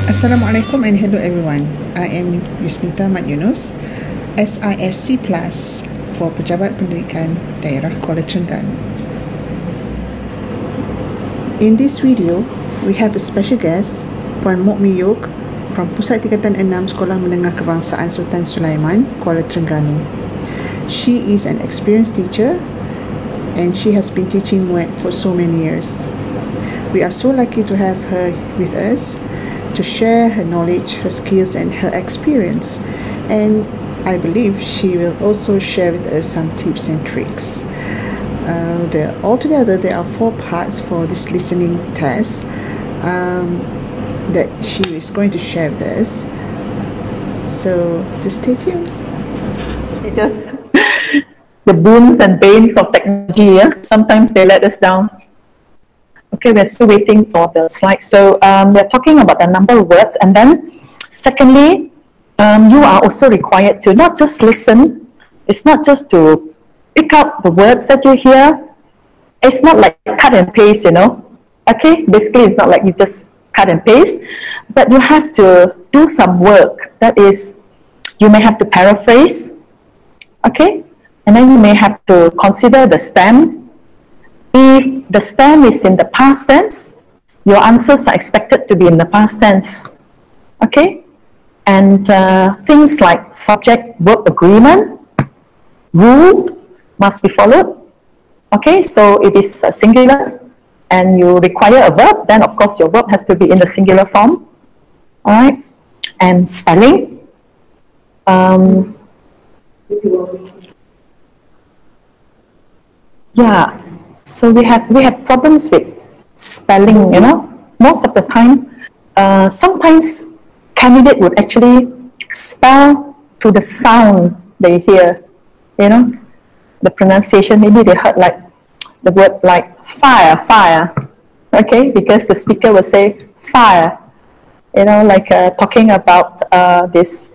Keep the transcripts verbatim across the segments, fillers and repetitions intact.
Assalamualaikum and hello everyone. I am Yusnita Mat Yunus, S I S C Plus for Pejabat Pendidikan Daerah Kuala Terengganu. In this video, we have a special guest, Puan Mokmi Yok from Pusat Tingkatan enam Sekolah Menengah Kebangsaan Sultan Sulaiman, Kuala Terengganu. She is an experienced teacher and she has been teaching M U E T for so many years. We are so lucky to have her with us to share her knowledge, her skills and her experience, and I believe she will also share with us some tips and tricks. Uh, there, altogether there are four parts for this listening test um, that she is going to share with us, so just stay tuned. Just the boons and banes of technology, yeah? Sometimes they let us down. Okay, we're still waiting for the slide. So um, we're talking about the number of words, and then secondly, um, you are also required to not just listen. It's not just to pick up the words that you hear. It's not like cut and paste, you know. Okay, basically it's not like you just cut and paste, but you have to do some work. That is, you may have to paraphrase, okay, and then you may have to consider the stem. If the stem is in the past tense, your answers are expected to be in the past tense, okay? And uh, things like subject-verb agreement, rule must be followed, okay? So if it's a singular and you require a verb, then of course your verb has to be in the singular form, all right? And spelling. Um, yeah. So we have we have problems with spelling, you know. Most of the time, uh, sometimes candidate would actually spell to the sound they hear, you know, the pronunciation. Maybe they heard like the word like fire, fire, okay, because the speaker will say fire, you know, like uh, talking about uh, this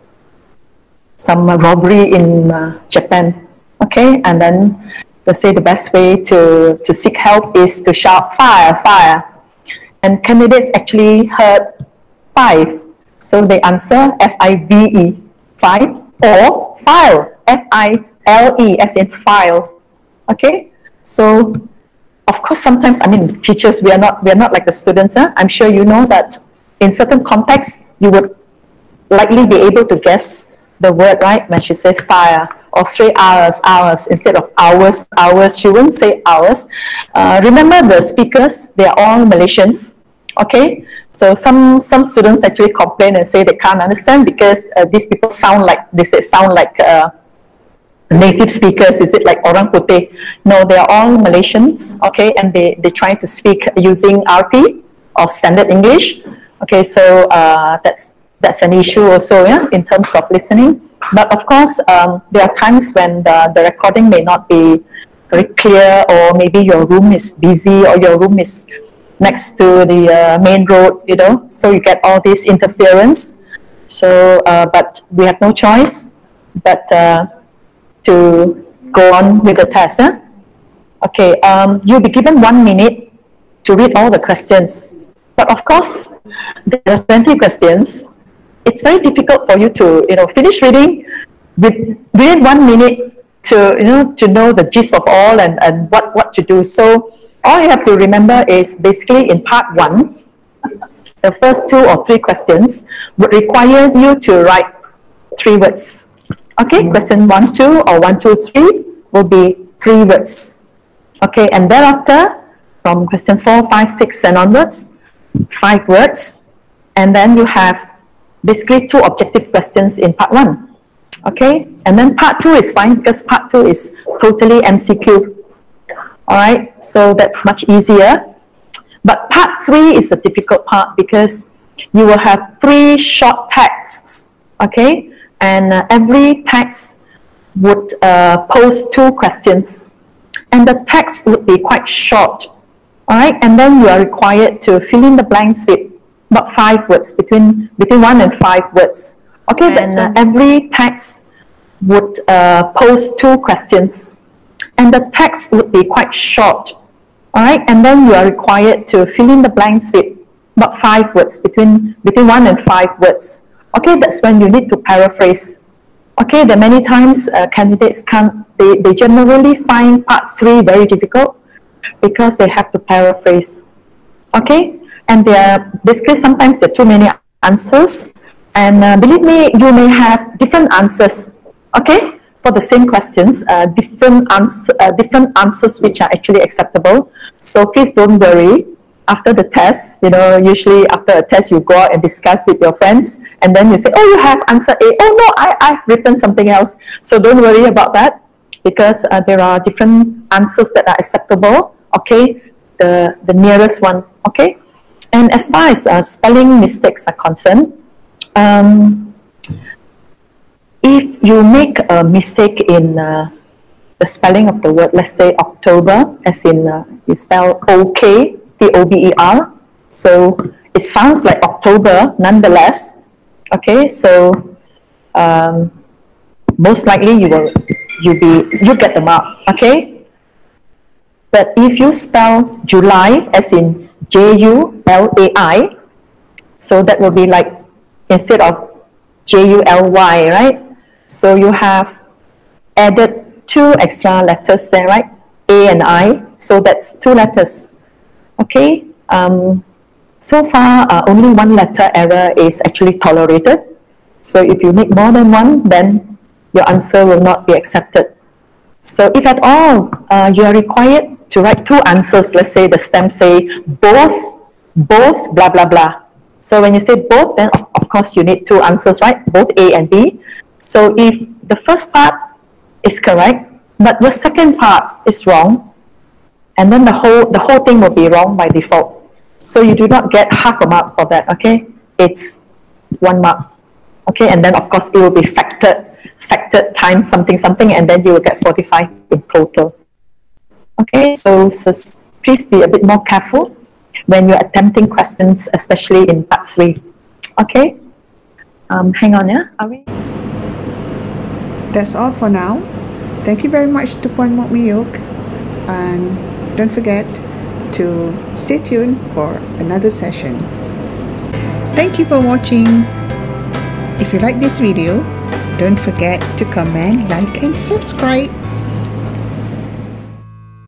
some robbery in uh, Japan, okay, and then they say the best way to, to seek help is to shout fire, fire. And candidates actually heard five. So they answer F I V E, five, or file, F I L E, as in file. Okay? So, of course, sometimes, I mean, teachers, we are not, we are not like the students. Huh? I'm sure you know that in certain contexts, you would likely be able to guess the word, right, when she says fire, or three hours, hours, instead of hours, hours, she won't say hours. Uh, remember the speakers, they are all Malaysians, okay? So some, some students actually complain and say they can't understand because uh, these people sound like, they say sound like uh, native speakers. Is it like orang putih? No, they are all Malaysians, okay? And they, they try to speak using R P, or standard English. Okay, so uh, that's, that's an issue also, yeah, in terms of listening. But of course, um, there are times when the, the recording may not be very clear, or maybe your room is busy, or your room is next to the uh, main road, you know, so you get all this interference. So, uh, but we have no choice but uh, to go on with the test. Huh? Okay, um, you'll be given one minute to read all the questions. But of course, there are twenty questions. It's very difficult for you to, you know, finish reading with, within one minute to, you know, to know the gist of all and, and what, what to do. So all you have to remember is basically in part one, the first two or three questions would require you to write three words. Okay, question one, two, or one, two, three will be three words. Okay, and thereafter, from question four, five, six, and onwards, five words, and then you have basically two objective questions in part one, okay? And then part two is fine because part two is totally M C Q, all right? So that's much easier. But part three is the difficult part because you will have three short texts, okay? And uh, every text would uh, pose two questions. And the text would be quite short, all right? And then you are required to fill in the blanks with about five words, between between one and five words. Okay, and that's uh, every text would uh, pose two questions, and the text would be quite short. All right, and then you are required to fill in the blanks with about five words, between, between one and five words. Okay, that's when you need to paraphrase. Okay, there are many times uh, candidates can't, they, they generally find part three very difficult because they have to paraphrase. Okay, and there are basically sometimes there are too many answers, and uh, believe me, you may have different answers. Okay, for the same questions, uh, different answer, uh, different answers which are actually acceptable. So please don't worry. After the test, you know, usually after a test, you go out and discuss with your friends, and then you say, oh, you have answer A. Oh, no, I, I've written something else. So don't worry about that, because uh, there are different answers that are acceptable, okay, the, the nearest one, okay. And as far as uh, spelling mistakes are concerned, um, if you make a mistake in uh, the spelling of the word, let's say October, as in uh, you spell OK, T O B E R, so it sounds like October nonetheless, okay, so um, most likely you will you be you get the mark, okay. But if you spell July as in J U L A I, so that will be like instead of J U L Y, right? So you have added two extra letters there, right? A and I, so that's two letters. Okay, um, so far uh, only one letter error is actually tolerated. So if you make more than one, then your answer will not be accepted. So if at all uh, you are required to write two answers, let's say the stem say both, both, blah, blah, blah. So when you say both, then of, of course you need two answers, right? Both A and B. So if the first part is correct, but the second part is wrong, and then the whole the whole thing will be wrong by default. So you do not get half a mark for that, okay? It's one mark, okay? And then of course it will be factored, factored times something something, and then you will get forty-five in total. Okay, so, so please be a bit more careful when you're attempting questions, especially in part three. Okay, um, hang on, yeah? Are we? That's all for now. Thank you very much to Puan Mok Miyok, and don't forget to stay tuned for another session. Thank you for watching. If you like this video, don't forget to comment, like and subscribe.